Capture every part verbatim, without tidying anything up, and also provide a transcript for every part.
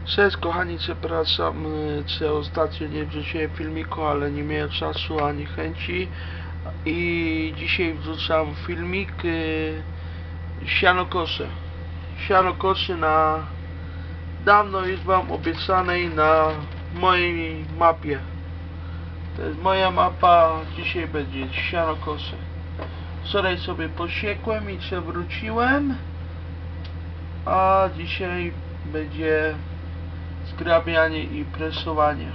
Cześć kochani, przepraszam, że ostatnio nie wrzuciłem filmiku, ale nie miałem czasu ani chęci i dzisiaj wrzucam filmik yy, sianokosze sianokosze na dawno już wam obiecanej na mojej mapie. To jest moja mapa, dzisiaj będzie sianokosze. Wczoraj sobie posiekłem i przewróciłem, a dzisiaj będzie zgrabianie i presowanie.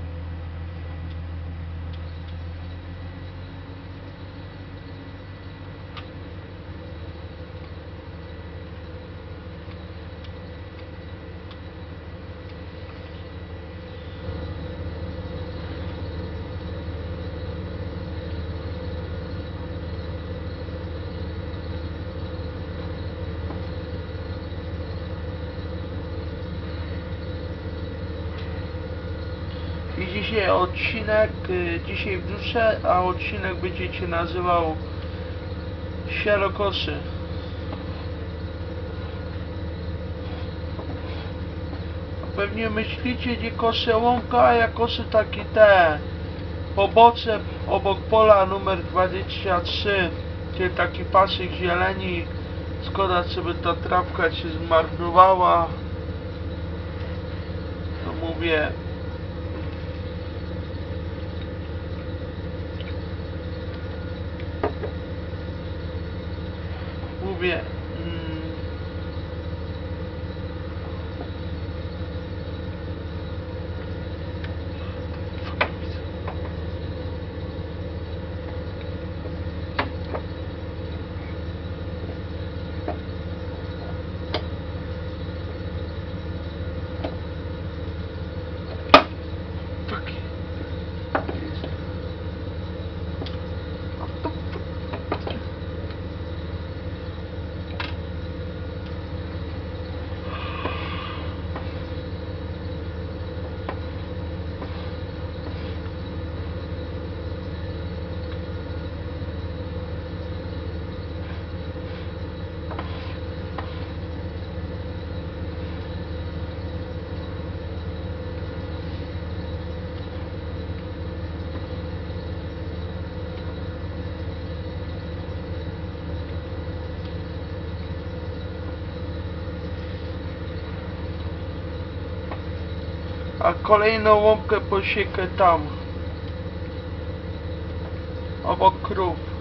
I dzisiaj odcinek, dzisiaj wrzucę, a odcinek będzie się nazywał sianokosze. Pewnie myślicie, gdzie koszę łąka, a ja koszę taki te pobocze obok pola numer dwadzieścia trzy, gdzie taki pasek zieleni. Szkoda, żeby ta trawka się zmarnowała. No mówię, mówię mm, a kolejną łąkę posiekę tam obok krów.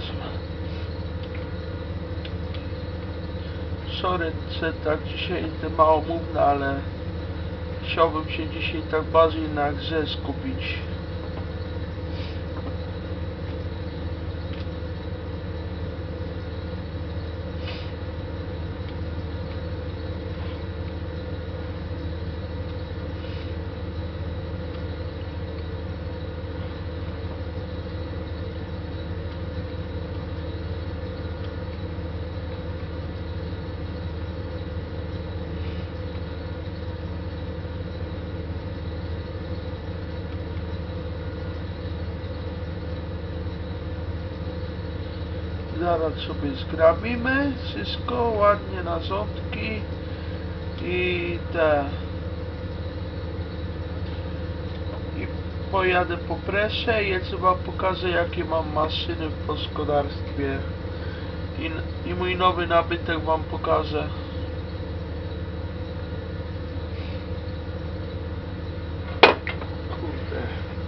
Sorry, że tak dzisiaj jestem małomówny, ale chciałbym się dzisiaj tak bardziej na grze skupić. Zaraz sobie zgrabimy wszystko ładnie na ząbki i te i pojadę po preszę i jeszcze wam pokażę, jakie mam maszyny w gospodarstwie i, i mój nowy nabytek wam pokażę. Kurde.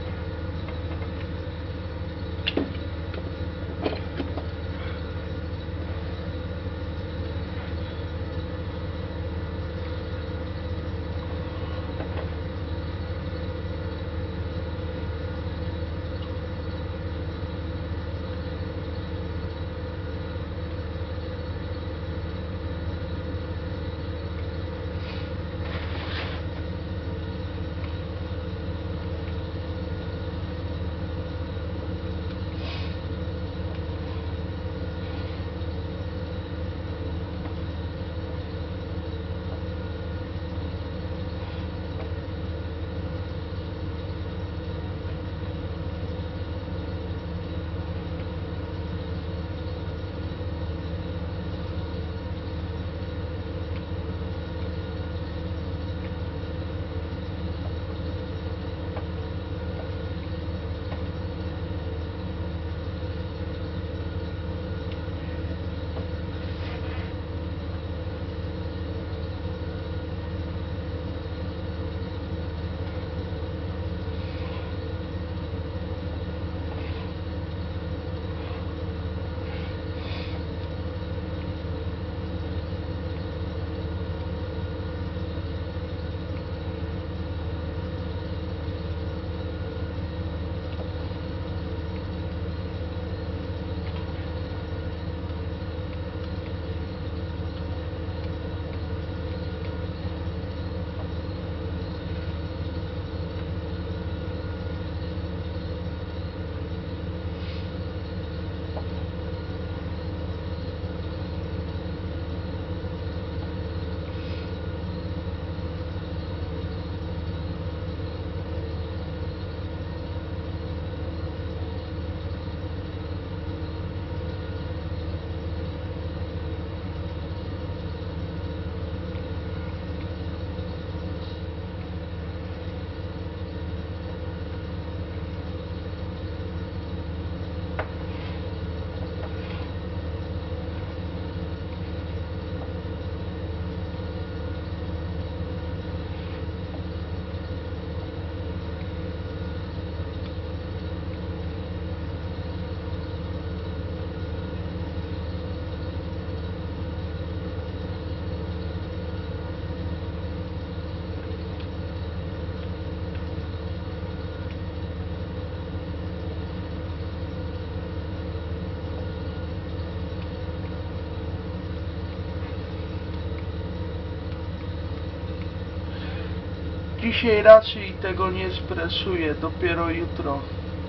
Dzisiaj raczej tego nie spresuję, dopiero jutro.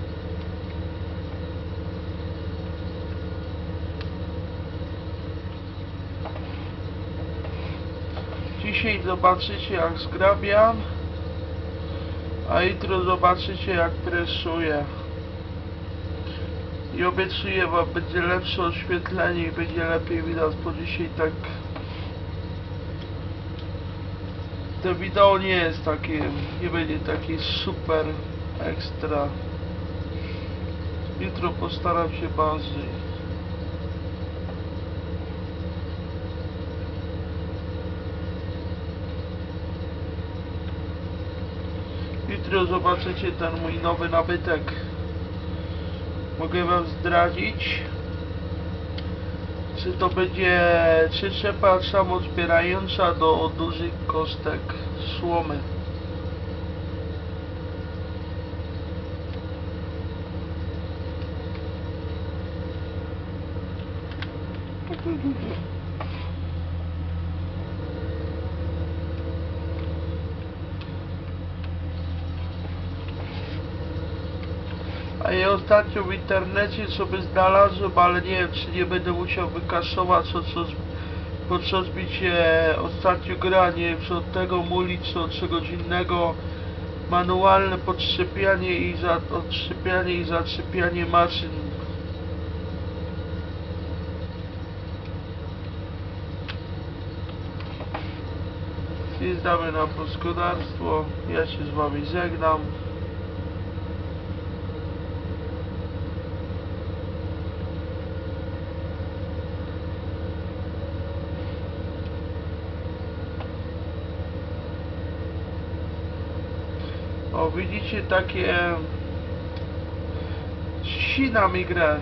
Dzisiaj zobaczycie, jak zgrabiam, a jutro zobaczycie, jak presuję. I obiecuję wam, będzie lepsze oświetlenie i będzie lepiej widać, bo dzisiaj tak to wideo nie jest takie, nie będzie taki super ekstra. Jutro postaram się bardziej. Jutro zobaczycie ten mój nowy nabytek. Mogę wam zdradzić, Czy to będzie przyczepa samozbierająca do dużych kostek słomy. A ja ostatnio w internecie sobie znalazłem, ale nie wiem, czy nie będę musiał wykasować, co, co, po co mi się ostatnio gra, nie wiem, co od tego muli, co od czegoś innego. Manualne podszczepianie i za, odszczepianie i zaczepianie maszyn. Zjeżdżamy na gospodarstwo, ja się z wami żegnam. O, widzicie, takie ścina mi grę.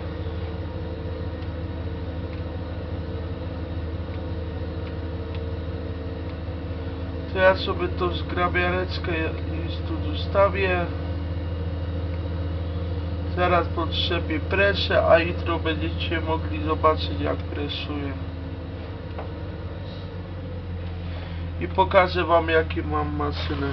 To ja sobie to zgrabiareczkę tu zostawię. Zaraz potrzebię preszę, a jutro będziecie mogli zobaczyć, jak presuję. I pokażę wam, jakie mam maszyny.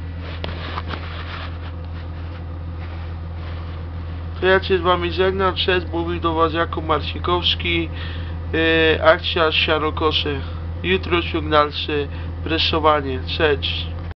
To ja się z wami żegnam, cześć, mówił do was Jakub Marcinkowski, yy, akcja sianokoszy. Jutro ciąg dalszy, presowanie, cześć.